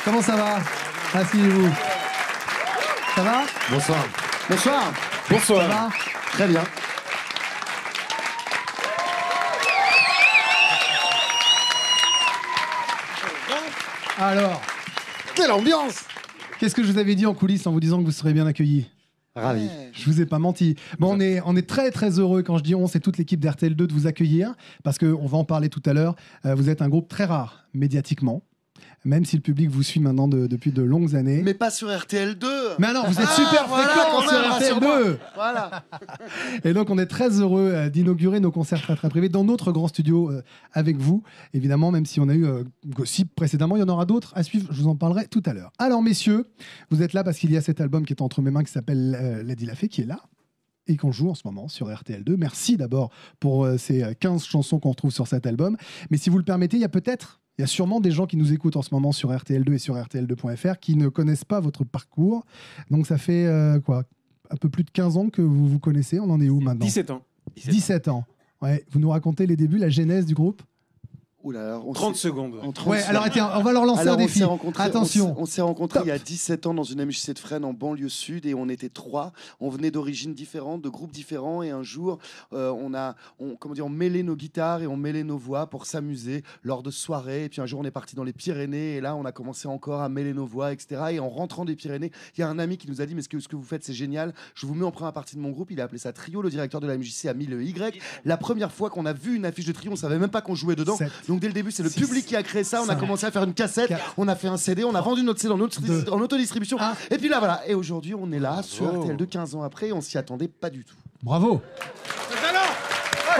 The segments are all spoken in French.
Comment ça va? Asseyez-vous. Ça va? Bonsoir. Bonsoir. Ça va? Très bien. Alors, Quelle ambiance! qu'est-ce que je vous avais dit en coulisses en vous disant que vous serez bien accueillis? Ravi. Je vous ai pas menti. Bon, on est très très heureux, quand je dis on, c'est toute l'équipe d'RTL2 de vous accueillir, parce qu'on va en parler tout à l'heure. Vous êtes un groupe très rare médiatiquement, même si le public vous suit maintenant depuis de longues années. Mais pas sur RTL2. Mais alors, vous êtes super voilà, fréquents quand sur même, RTL2. Voilà. Et donc, on est très heureux d'inaugurer nos concerts très très privés dans notre grand studio avec vous. Évidemment, même si on a eu Gossip précédemment, il y en aura d'autres à suivre. Je vous en parlerai tout à l'heure. Alors, messieurs, vous êtes là parce qu'il y a cet album qui est entre mes mains qui s'appelle Lady Lafay, qui est là et qu'on joue en ce moment sur RTL2. Merci d'abord pour ces 15 chansons qu'on retrouve sur cet album. Mais si vous le permettez, il y a sûrement des gens qui nous écoutent en ce moment sur RTL2 et sur RTL2.fr qui ne connaissent pas votre parcours. Donc ça fait quoi, un peu plus de 15 ans que vous vous connaissez. On en est où maintenant? 17 ans. 17 ans. Ouais. Vous nous racontez les débuts, la genèse du groupe? Oula, 30 secondes. Ouais, alors on va leur lancer un défi. Attention. On s'est rencontrés Top. il y a 17 ans dans une MJC de Fresnes en banlieue sud et on était 3. On venait d'origines différentes, de groupes différents et un jour, on mêlait nos guitares et on mêlait nos voix pour s'amuser lors de soirées. Et puis un jour, on est parti dans les Pyrénées et là, on a commencé encore à mêler nos voix, etc. Et en rentrant des Pyrénées, il y a un ami qui nous a dit mais ce que vous faites, c'est génial. Je vous mets en première partie de mon groupe. Il a appelé ça Trio. Le directeur de la MJC a mis le Y. La première fois qu'on a vu une affiche de Trio, on savait même pas qu'on jouait dedans. 7. Donc dès le début, c'est le public qui a créé ça. On a 5, commencé à faire une cassette, 4, on a fait un CD, on a vendu notre CD en autodistribution. 1. Et puis là, voilà. Et aujourd'hui, on est là sur Bravo. RTL de 15 ans après et on s'y attendait pas du tout. Bravo. Oh.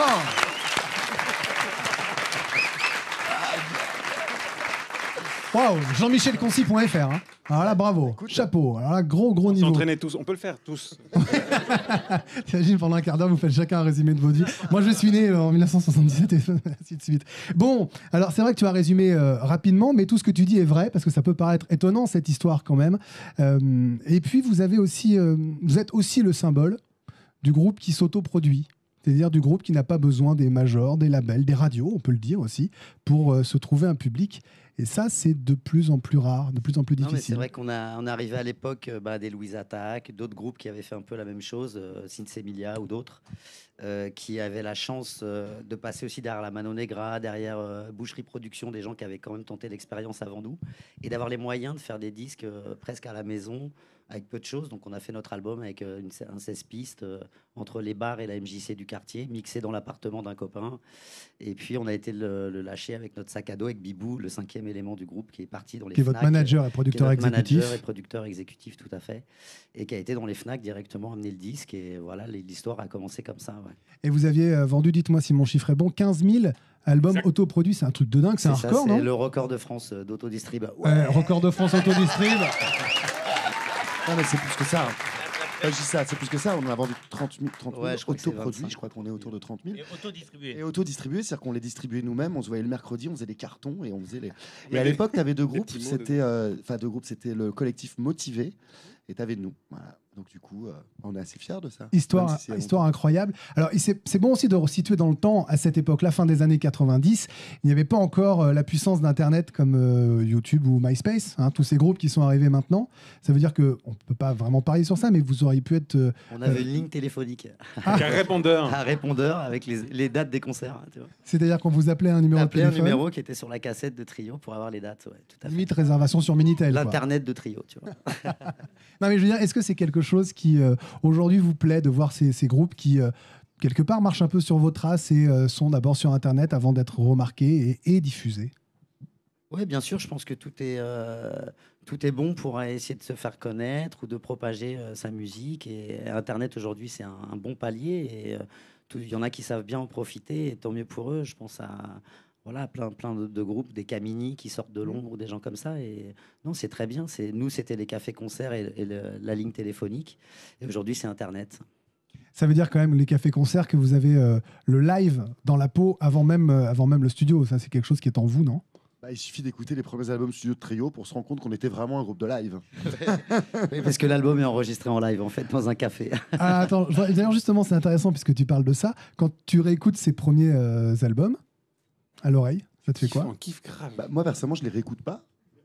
Waouh, jean-michelconcy.fr. Hein. Alors là, bravo. Chapeau. Alors là, gros On niveau. s'entraînait tous. On peut le faire tous. T'imagines, pendant un quart d'heure, vous faites chacun un résumé de votre vie. Moi, je suis né en 1977 et ainsi de suite. Bon, alors c'est vrai que tu as résumé rapidement, mais tout ce que tu dis est vrai, parce que ça peut paraître étonnant, cette histoire quand même. Et puis, vous êtes aussi le symbole du groupe qui s'autoproduit. C'est-à-dire du groupe qui n'a pas besoin des majors, des labels, des radios, on peut le dire aussi, pour se trouver un public. Et ça, c'est de plus en plus rare, de plus en plus Non, mais c'est difficile. vrai qu'on est arrivé à l'époque des Louise Attaque, d'autres groupes qui avaient fait un peu la même chose, Sinsemilia ou d'autres, qui avaient la chance de passer aussi derrière la Mano Negra, derrière Boucherie Production, des gens qui avaient quand même tenté l'expérience avant nous, et d'avoir les moyens de faire des disques presque à la maison, avec peu de choses. Donc on a fait notre album avec un 16 pistes entre les bars et la MJC du quartier, mixé dans l'appartement d'un copain. Et puis on a été le lâcher avec notre sac à dos, avec Bibou, le 5e élément du groupe, qui est parti dans les Qui est Fnac, votre manager et producteur qui est notre exécutif. manager et producteur exécutif, tout à fait. Et qui a été dans les Fnac directement amener le disque. Et voilà, l'histoire a commencé comme ça. Ouais. Et vous aviez vendu, dites-moi si mon chiffre est bon, 15 000 albums Exact. autoproduits. C'est un truc de dingue, c'est un ça, record, non? c'est le record de France d'autodistrib. Record de France autodistrib. Non, mais c'est plus que ça. Je dis ça, c'est plus que ça. On en a vendu 30 000 Ouais, je crois que c'est autoproduits. 25. Je crois qu'on est autour de 30 000. Et auto-distribué. Et auto-distribués, c'est-à-dire qu'on les distribuait nous-mêmes. On se voyait le mercredi, on faisait des cartons et on faisait les. Et à l'époque, tu avais deux groupes. petits mots C'était le collectif Motivé et tu avais nous. Voilà. Donc du coup, on est assez fiers de ça. Histoire, Même si c'est histoire incroyable. Alors, c'est bon aussi de resituer dans le temps, à cette époque-là, fin des années 90, il n'y avait pas encore la puissance d'Internet comme YouTube ou MySpace, hein, tous ces groupes qui sont arrivés maintenant. Ça veut dire qu'on ne peut pas vraiment parier sur ça, mais vous auriez pu être... On avait une ligne téléphonique, Avec un répondeur. un répondeur avec les dates des concerts. Hein, tu vois. C'est-à-dire qu'on vous appelait un numéro de Appelé un téléphone, numéro qui était sur la cassette de Trio pour avoir les dates. Ouais, tout à fait. limite réservation sur Minitel. quoi. L'internet de Trio, tu vois. Non, mais je veux dire, est-ce que c'est quelque chose qui, aujourd'hui, vous plaît de voir ces groupes qui, quelque part, marchent un peu sur vos traces et sont d'abord sur Internet avant d'être remarqués et diffusés? Oui, bien sûr, je pense que tout est bon pour essayer de se faire connaître ou de propager sa musique. Et Internet, aujourd'hui, c'est un bon palier. Et il y en a qui savent bien en profiter, et tant mieux pour eux. Je pense à voilà, plein de groupes, des Camini qui sortent de l'ombre ou des gens comme ça. Et non, c'est très bien. Nous, c'était les cafés-concerts et la ligne téléphonique. Et aujourd'hui, c'est Internet. Ça veut dire quand même, les cafés-concerts, que vous avez le live dans la peau avant même le studio. Ça, c'est quelque chose qui est en vous, non? Il suffit d'écouter les premiers albums studio de Trio pour se rendre compte qu'on était vraiment un groupe de live. Oui, parce que l'album est enregistré en live, en fait, dans un café. Ah, attends, d'ailleurs, justement, c'est intéressant puisque tu parles de ça. Quand tu réécoutes ces premiers albums, à l'oreille, ça te fait quoi? On kiffe grave. Moi, personnellement, je les réécoute pas.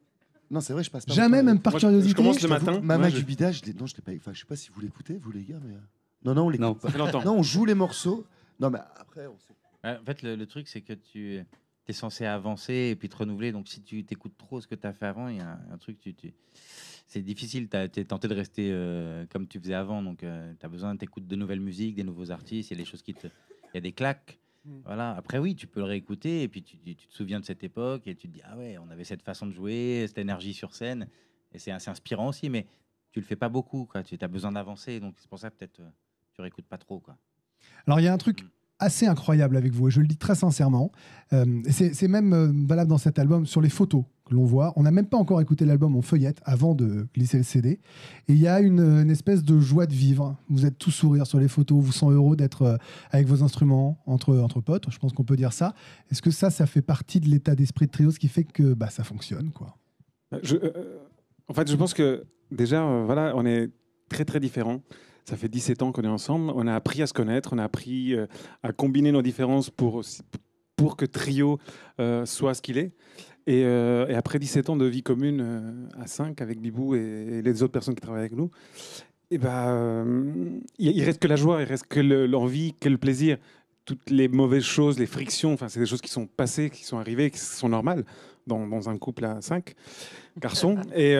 Non, c'est vrai, je passe pas. Jamais, mon temps même à- par Moi, curiosité. je commence le J'avoue, matin. Mama Moi, du Bida, non, je l'ai pas. Enfin, je sais pas si vous l'écoutez, vous les gars, mais. Non, on l'écoute Non. pas. Ça fait longtemps. Non, on joue les morceaux. Non, mais après, on sait. Ouais, en fait, le truc, c'est que tu es censé avancer et puis te renouveler. Donc, si tu t'écoutes trop ce que tu as fait avant, il y a un truc, c'est difficile. Tu es tenté de rester comme tu faisais avant. Donc, tu as besoin, t'écoutes de nouvelles musiques, des nouveaux artistes. Il y a des choses il y a des claques. Voilà. Après, oui, tu peux le réécouter et puis tu te souviens de cette époque et tu te dis, ah ouais, on avait cette façon de jouer, cette énergie sur scène. Et c'est assez inspirant aussi, mais tu le fais pas beaucoup. Quoi. Tu as besoin d'avancer. Donc, c'est pour ça, peut-être, tu réécoutes pas trop. Quoi. Alors, il y a un truc assez incroyable avec vous, et je le dis très sincèrement. Et c'est même valable dans cet album, sur les photos que l'on voit. On n'a même pas encore écouté l'album en feuillette avant de glisser le CD. Et il y a une espèce de joie de vivre. Vous êtes tous sourires sur les photos, vous sentez heureux d'être avec vos instruments, entre potes. Je pense qu'on peut dire ça. Est-ce que ça fait partie de l'état d'esprit de Trio, ce qui fait que ça fonctionne, quoi? En fait, je pense que déjà, voilà, on est très très différents. Ça fait 17 ans qu'on est ensemble. On a appris à se connaître, on a appris à combiner nos différences pour que Trio soit ce qu'il est. Et après 17 ans de vie commune à 5 avec Bibou et les autres personnes qui travaillent avec nous, et il reste que la joie, il reste que l'envie, que le plaisir. Toutes les mauvaises choses, les frictions, enfin, c'est des choses qui sont passées, qui sont arrivées, qui sont normales dans un couple à 5 garçons. Et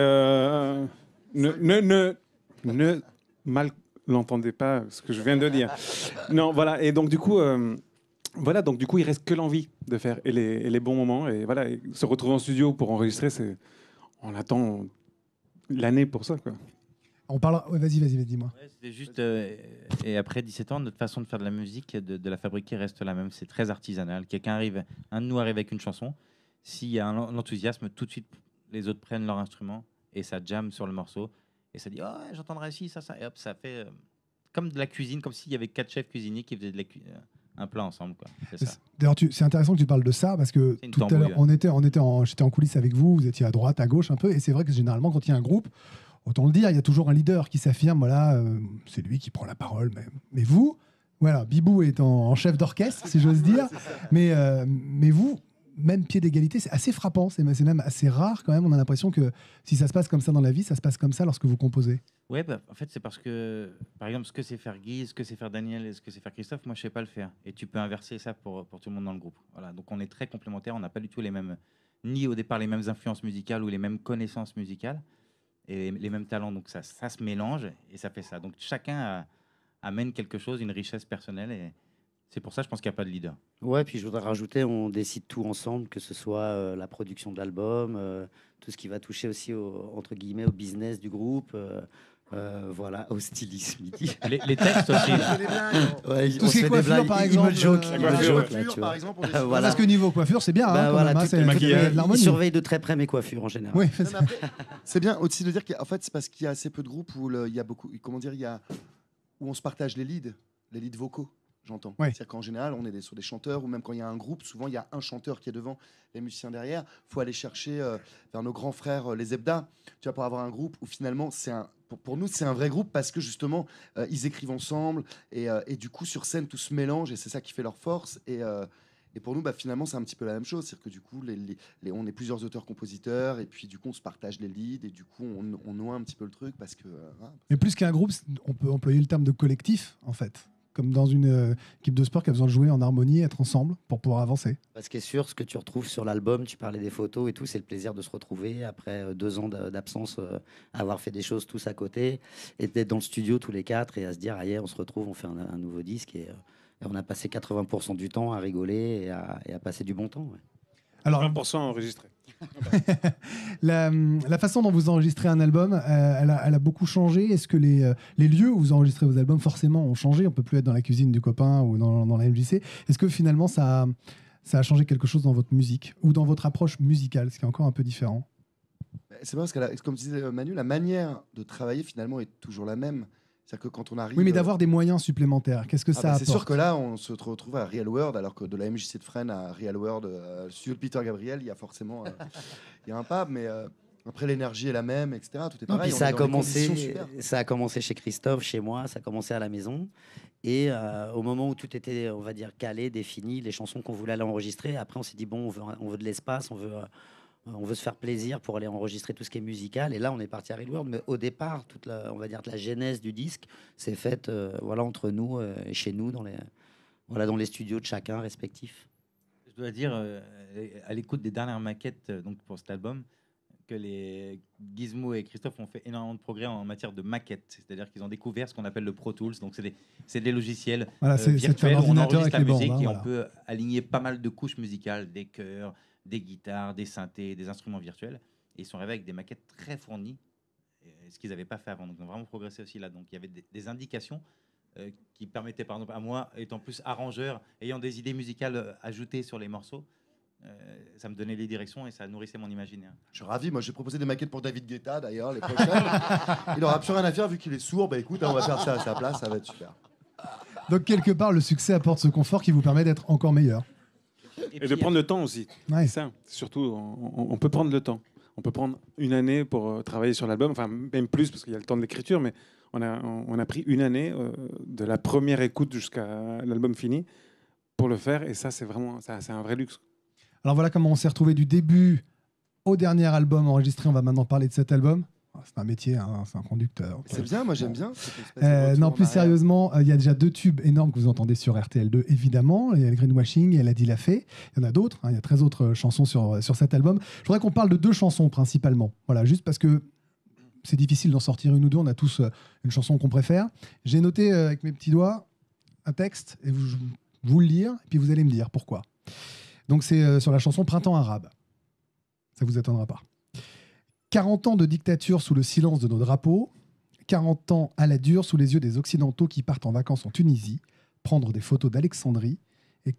ne mal l'entendez pas ce que je viens de dire. Non, voilà. Et donc du coup, il reste que l'envie de faire et les bons moments. Et voilà, et se retrouver en studio pour enregistrer, on attend l'année pour ça, quoi. On parle. Ouais, vas-y, dis-moi. Ouais, c'était juste. Et après 17 ans, notre façon de faire de la musique, de la fabriquer reste la même. C'est très artisanal. Un de nous arrive avec une chanson. S'il y a un enthousiasme, tout de suite, les autres prennent leur instrument et ça jamme sur le morceau. Et ça dit, oh, j'entendrai ci, ça. Et hop, ça fait comme de la cuisine, comme s'il y avait 4 chefs cuisiniers qui faisaient un plat ensemble. Quoi. C'est ça. D'ailleurs, c'est intéressant que tu parles de ça parce que C'est une tout à l'heure, tambouille, j'étais en coulisses avec vous, vous étiez à droite, à gauche un peu. Et c'est vrai que généralement, quand il y a un groupe, autant le dire, il y a toujours un leader qui s'affirme. Voilà, c'est lui qui prend la parole. Mais vous, voilà, Bibou est en chef d'orchestre, si j'ose dire. Mais vous, même pied d'égalité, c'est assez frappant. C'est même assez rare quand même. On a l'impression que si ça se passe comme ça dans la vie, ça se passe comme ça lorsque vous composez. Ouais, en fait, c'est parce que, par exemple, ce que c'est faire Guy, ce que c'est faire Daniel et ce que c'est faire Christophe, moi, je sais pas le faire. Et tu peux inverser ça pour tout le monde dans le groupe. Voilà, donc on est très complémentaires. On n'a pas du tout ni au départ les mêmes influences musicales ou les mêmes connaissances musicales et les mêmes talents. Donc ça se mélange et ça fait ça. Donc chacun amène quelque chose, une richesse personnelle. Et c'est pour ça, je pense qu'il n'y a pas de leader. Ouais, puis je voudrais rajouter, on décide tout ensemble, que ce soit la production de l'album, tout ce qui va toucher aussi entre guillemets au business du groupe. Voilà, au stylisme, il dit. Les textes aussi. Ouais, Tout on ce qui se est fait des coiffure, blagues, par il exemple, me joke, la il me coiffure, joke, là, tu vois. par exemple, on est Voilà. Parce que niveau coiffure, c'est bien. Bah, quand voilà, même, hein, tout c'est est maquillage. de il l'harmonie. surveille de très près mes coiffures en général. Oui, Non, mais après, c'est bien aussi de dire qu'en fait, c'est parce qu'il y a assez peu de groupes où il y a beaucoup, comment dire, où on se partage les leads vocaux. J'entends. Ouais. C'est-à-dire qu'en général, on est sur des chanteurs, ou même quand il y a un groupe, souvent il y a un chanteur qui est devant, les musiciens derrière. Il faut aller chercher vers nos grands frères, les Zebda, tu vois, pour avoir un groupe où finalement, pour nous, c'est un vrai groupe parce que justement, ils écrivent ensemble et du coup, sur scène, tout se mélange et c'est ça qui fait leur force. Et pour nous, finalement, c'est un petit peu la même chose. C'est-à-dire que du coup, on est plusieurs auteurs-compositeurs et puis du coup, on se partage les leads et du coup, on noie un petit peu le truc parce que. Mais plus qu'un groupe, on peut employer le terme de collectif, en fait. Comme dans une équipe de sport qui a besoin de jouer en harmonie, être ensemble pour pouvoir avancer. Ce qui est sûr, ce que tu retrouves sur l'album, tu parlais des photos et tout, c'est le plaisir de se retrouver après 2 ans d'absence, avoir fait des choses tous à côté, et d'être dans le studio tous les 4 et à se dire, ah yeah, on se retrouve, on fait un nouveau disque et on a passé 80% du temps à rigoler et à passer du bon temps. Ouais. Alors, 20% enregistré. la façon dont vous enregistrez un album, elle a beaucoup changé. Est-ce que les lieux où vous enregistrez vos albums, forcément, ont changé? On peut plus être dans la cuisine du copain ou dans la MJC. Est-ce que finalement, ça a changé quelque chose dans votre musique ou dans votre approche musicale, ce qui est encore un peu différent? C'est parce que, comme disait Manu, la manière de travailler finalement est toujours la même. C'est-à-dire que quand on arrive. Oui, mais d'avoir des moyens supplémentaires, qu'est-ce que ça apporte? C'est sûr que là, on se retrouve à Real World, alors que de la MJC de Fresnes à Real World, sur Peter Gabriel, il y a forcément il y a un pub, mais après l'énergie est la même, etc. Tout est Non, pareil. puis on ça est a dans des conditions commencé, super. ça a commencé chez Christophe, chez moi, ça a commencé à la maison. Et au moment où tout était, on va dire, calé, défini, les chansons qu'on voulait aller enregistrer, après on s'est dit, bon, on veut de l'espace, On veut se faire plaisir pour aller enregistrer tout ce qui est musical. Et là, on est parti à Real World. Mais au départ, on va dire la genèse du disque s'est faite voilà, entre nous et chez nous, dans les studios de chacun respectifs. Je dois dire, à l'écoute des dernières maquettes donc pour cet album, que les Gizmo et Christophe ont fait énormément de progrès en matière de maquettes. C'est-à-dire qu'ils ont découvert ce qu'on appelle le Pro Tools. Donc, c'est des logiciels Voilà, c'est virtuels un où on ordinateur enregistre avec la les musique bandes, et voilà. on peut aligner pas mal de couches musicales, des chœurs, des guitares, des synthés, des instruments virtuels. Et ils sont arrivés avec des maquettes très fournies, ce qu'ils n'avaient pas fait avant. Donc, ils ont vraiment progressé aussi là. Donc, il y avait des indications qui permettaient, par exemple, à moi, étant plus arrangeur, ayant des idées musicales ajoutées sur les morceaux, ça me donnait les directions et ça nourrissait mon imaginaire. Je suis ravi. Moi, j'ai proposé des maquettes pour David Guetta, d'ailleurs, les prochaines. Il n'aura plus rien à faire vu qu'il est sourd. Bah écoute, on va faire ça à sa place, ça va être super. Donc, quelque part, le succès apporte ce confort qui vous permet d'être encore meilleur. Et de prendre le temps aussi. Ouais. C'est ça. Surtout, on peut prendre le temps. On peut prendre une année pour travailler sur l'album, enfin même plus parce qu'il y a le temps de l'écriture, mais on a pris une année de la première écoute jusqu'à l'album fini pour le faire. Et ça, c'est un vrai luxe. Alors voilà comment on s'est retrouvé du début au dernier album enregistré. On va maintenant parler de cet album. C'est un métier, hein, c'est un conducteur. C'est bien, moi j'aime bien. cette espèce de retour Non, en plus arrière. sérieusement, il y a déjà 2 tubes énormes que vous entendez sur RTL2, évidemment. Il y a le Greenwashing et Elle a dit la fée. Il y en a d'autres. Il y a 13 autres chansons sur cet album. Je voudrais qu'on parle de 2 chansons principalement. Voilà, juste parce que c'est difficile d'en sortir une ou deux. On a tous une chanson qu'on préfère. J'ai noté avec mes petits doigts un texte et vous le lire, et puis vous allez me dire pourquoi. Donc c'est sur la chanson Printemps arabe. Ça vous étonnera pas. 40 ans de dictature sous le silence de nos drapeaux, 40 ans à la dure sous les yeux des Occidentaux qui partent en vacances en Tunisie, prendre des photos d'Alexandrie, et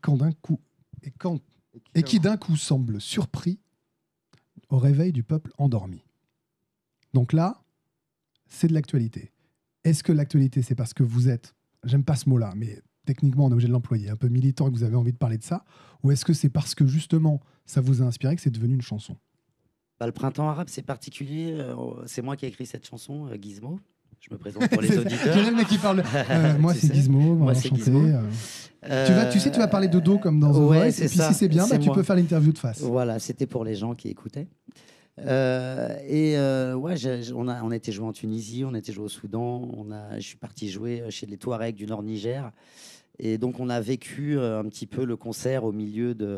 qui d'un coup semblent surpris au réveil du peuple endormi. Donc là, c'est de l'actualité. Est-ce que l'actualité, c'est parce que vous êtes, j'aime pas ce mot-là, mais techniquement on est obligé de l'employer, un peu militant et que vous avez envie de parler de ça, ou est-ce que c'est parce que justement ça vous a inspiré que c'est devenu une chanson? Le Printemps arabe, c'est particulier. C'est moi qui ai écrit cette chanson, Gizmo. Je me présente pour les auditeurs. J'ai le mec qui parle. Moi, Tu c'est sais, Gizmo. moi, enchanté. c'est Gizmo. Tu vas parler de dos comme dans The Ouais, Voice. c'est Et puis ça, si c'est bien, c'est tu moi. peux faire l'interview de face. Voilà, c'était pour les gens qui écoutaient. On a été joué en Tunisie, on a été joué au Soudan, je suis parti jouer chez les Touaregs du Nord Niger. Et donc, on a vécu un petit peu le concert au milieu de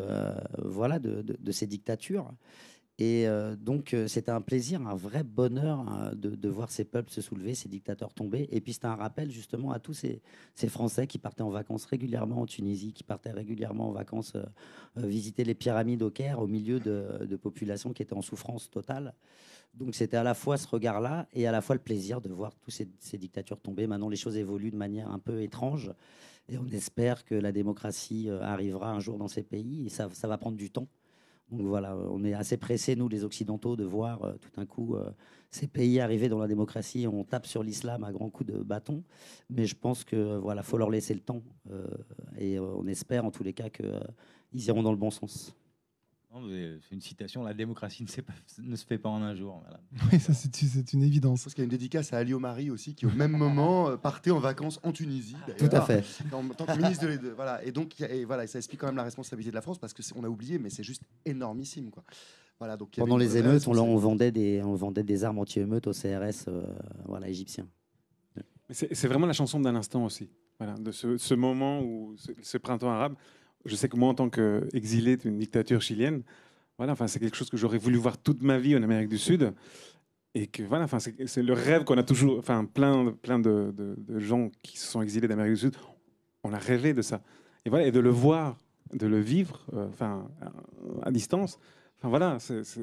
ces dictatures. Et donc, c'était un plaisir, un vrai bonheur de voir ces peuples se soulever, ces dictateurs tomber. Et puis, c'était un rappel justement à tous ces Français qui partaient en vacances régulièrement en Tunisie, qui partaient régulièrement en vacances visiter les pyramides au Caire, au milieu de populations qui étaient en souffrance totale. Donc, c'était à la fois ce regard-là et à la fois le plaisir de voir tous ces dictatures tomber. Maintenant, les choses évoluent de manière un peu étrange. Et on espère que la démocratie arrivera un jour dans ces pays. Et ça va prendre du temps. Donc voilà, on est assez pressés, nous, les Occidentaux, de voir tout d'un coup ces pays arriver dans la démocratie. On tape sur l'islam à grands coups de bâton. Mais je pense que voilà, faut leur laisser le temps. Et on espère, en tous les cas, qu'ils iront dans le bon sens. C'est une citation, la démocratie ne se fait pas en un jour. Voilà. Oui, ça, c'est une évidence. Parce qu'il y a une dédicace à Ali Omari aussi, qui au même moment partait en vacances en Tunisie. Tout à fait. En tant que ministre voilà. Et donc, ça explique quand même la responsabilité de la France, parce qu'on a oublié, mais c'est juste énormissime, quoi. Voilà, donc, Pendant les émeutes, on vendait des armes anti-émeutes au CRS égyptien. C'est vraiment la chanson d'un instant aussi. Voilà, de ce moment où ce printemps arabe. Je sais que moi, en tant qu'exilé d'une dictature chilienne, voilà, enfin, c'est quelque chose que j'aurais voulu voir toute ma vie en Amérique du Sud. Et que voilà, enfin, c'est le rêve qu'on a toujours, enfin, plein de gens qui se sont exilés d'Amérique du Sud, on a rêvé de ça. Et voilà, et de le voir, de le vivre, enfin, à distance, enfin voilà,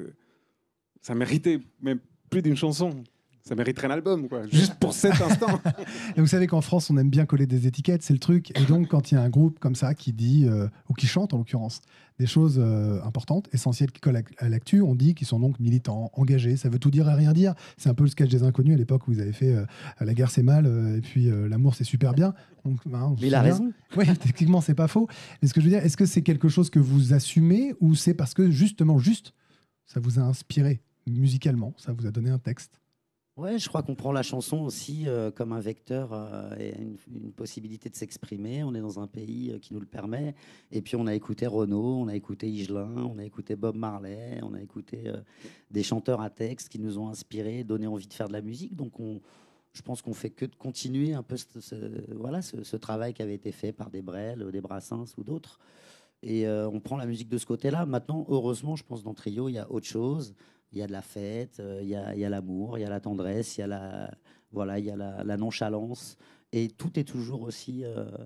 ça méritait même plus d'une chanson. Ça mériterait un album, quoi, juste pour cet instant. Et vous savez qu'en France, on aime bien coller des étiquettes, c'est le truc. Et donc, quand il y a un groupe comme ça qui dit, ou qui chante en l'occurrence, des choses importantes, essentielles, qui collent à l'actu, on dit qu'ils sont donc militants, engagés. Ça veut tout dire et rien dire. C'est un peu le sketch des Inconnus à l'époque où vous avez fait La guerre c'est mal, et puis l'amour c'est super bien. Donc, Mais il a raison. Oui, techniquement, c'est pas faux. Mais ce que je veux dire, est-ce que c'est quelque chose que vous assumez ou c'est parce que justement, ça vous a inspiré musicalement, ça vous a donné un texte? Ouais, je crois qu'on prend la chanson aussi comme un vecteur et une possibilité de s'exprimer. On est dans un pays qui nous le permet. Et puis on a écouté Renaud, on a écouté Higelin, on a écouté Bob Marley, on a écouté des chanteurs à texte qui nous ont inspirés, donné envie de faire de la musique. Donc je pense qu'on fait que de continuer un peu ce travail qui avait été fait par des Brel, des Brassens ou d'autres. Et on prend la musique de ce côté-là. Maintenant, heureusement, je pense dans Trio, il y a autre chose. Il y a de la fête, il y a l'amour, il y a la tendresse, il y a la nonchalance. Et tout est toujours aussi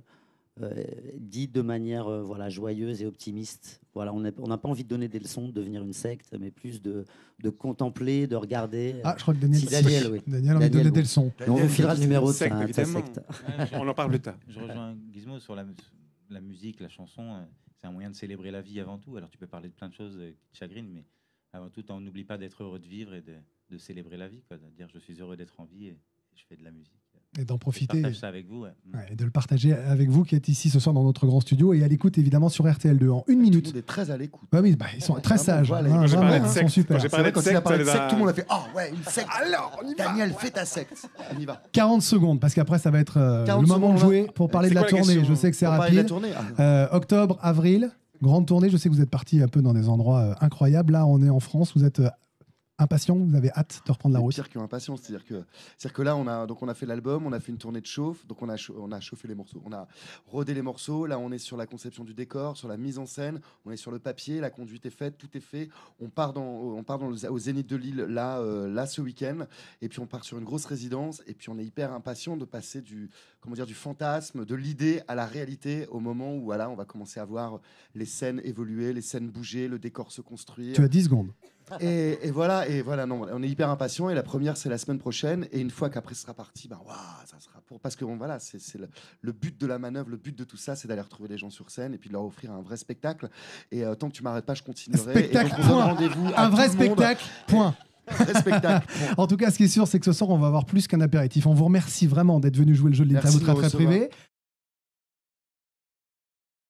dit de manière joyeuse et optimiste. Voilà, on n'a pas envie de donner des leçons, de devenir une secte, mais plus de contempler, de regarder. Ah, je crois que Daniel, Si Daniel, oui. Daniel a envie de donner des leçons. Et on vous filera le numéro de Secte, sa évidemment. secte. On en parle plus tard. Je rejoins Gizmo sur la musique, la chanson. C'est un moyen de célébrer la vie avant tout. Alors tu peux parler de plein de choses qui te chagrinent, mais avant tout, on n'oublie pas d'être heureux de vivre et de célébrer la vie, quoi, de dire je suis heureux d'être en vie et je fais de la musique. Et d'en Je profiter. partage ça avec vous. Ouais. Ouais, et de le partager avec vous qui êtes ici ce soir dans notre grand studio et à l'écoute évidemment sur RTL2 en une Tout le minute. monde est très à l'écoute. Bah oui, bah, ils sont très Vraiment, sages. voilà, hein, quand j'ai vraiment, parlé de ils sont secte, super. quand j'ai C'est vrai, quand il a parlé de ça secte, les a- tout le monde a fait ah ouais, une secte. Alors, on y va. Daniel, fais ta secte. On y va. 40 secondes parce qu'après ça va être 40 le moment de secondes, jouer pour parler C'est de la quoi la tournée. question Je sais que c'est On parle de la rapide. tournée. Octobre, avril, grande tournée. Je sais que vous êtes partis un peu dans des endroits incroyables. Là, on est en France. Vous êtes impatient. Vous avez hâte de reprendre la C'est route. pire qu'un c'est-à-dire que là on a fait l'album, on a fait une tournée de chauffe, donc on a chauffé les morceaux, on a rodé les morceaux. Là on est sur la conception du décor, sur la mise en scène, on est sur le papier, la conduite est faite, tout est fait. On part au Zénith de Lille là ce week-end, et puis on part sur une grosse résidence, et puis on est hyper impatient de passer du fantasme, de l'idée à la réalité, au moment où voilà on va commencer à voir les scènes évoluer, les scènes bouger, le décor se construire. Tu as 10 secondes. Et voilà, non, on est hyper impatient. Et la première, c'est la semaine prochaine. Et une fois qu'après ce sera parti, ça sera parce que voilà, c'est le but de la manœuvre, le but de tout ça, c'est d'aller retrouver les gens sur scène et puis de leur offrir un vrai spectacle. Et tant que tu m'arrêtes pas, je continuerai. Spectacle, et donc, on donne point. rendez-vous à Un vrai tout le monde. spectacle. Point. Un vrai spectacle. point. En tout cas, ce qui est sûr, c'est que ce soir, on va avoir plus qu'un apéritif. On vous remercie vraiment d'être venu jouer le jeu de Merci l'interview de très me très recevoir. privé.